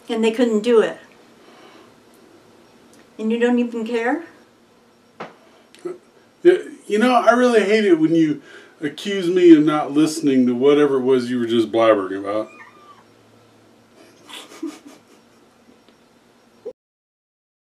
and they couldn't do it. And you don't even care? You know, I really hate it when you accuse me of not listening to whatever it was you were just blabbering about.